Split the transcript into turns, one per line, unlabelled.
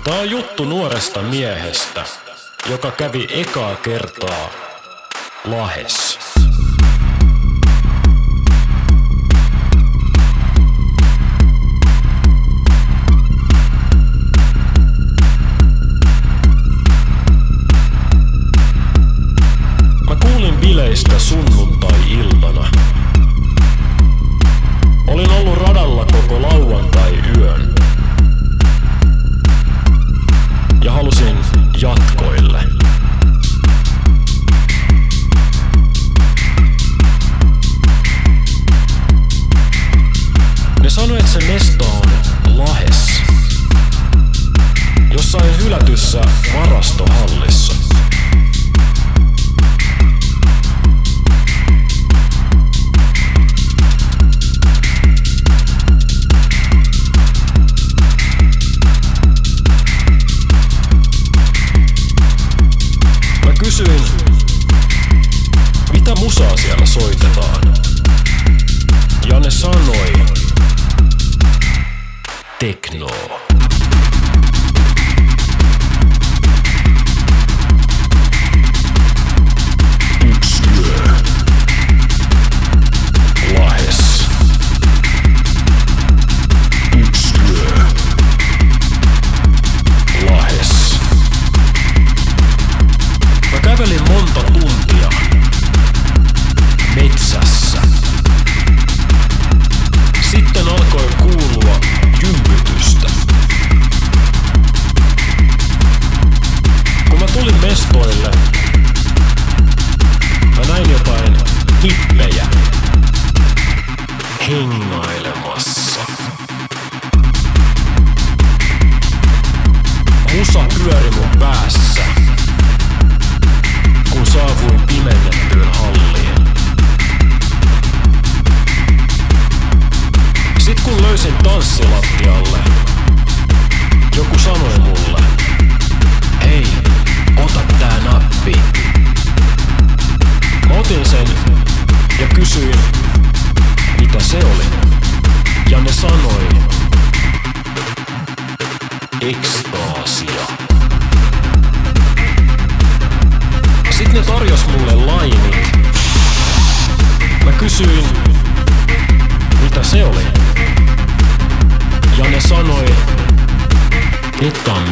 Tää on juttu nuoresta miehestä, joka kävi ekaa kertaa Lahes. Mä kuulin bileistä sunnuntai-iltana. Olin ollut radalla koko lauantai-yön. Ja halusin jatkoille. Ne sanoi, että se mesto on Lahes. Jossain hylätyssä varastohallissa. Kysyin, mitä musaa siellä soitetaan. Ja ne sanoi, teknoo. Yksi yö. Lahes. Yksi yö. Lahes. Mä kävelin monta tuntia metsässä. Sitten alkoi kuulua jympytystä. Kun mä tulin mestoille, mä näin jotain hippejä hengailemassa. Musa pyöri mun päässä, kun saavuin pimennettyyn halliin. Sit kun löysin tanssilattialle, joku sanoi mulle, hei, ota tää nappi. Mä otin sen ja kysyin, mitä se oli. Ja ne sanoi, ekstaasia. Sit ne tarjos mulle lainit. Mä kysyin, mitä se oli. Ja ne sanoi, etan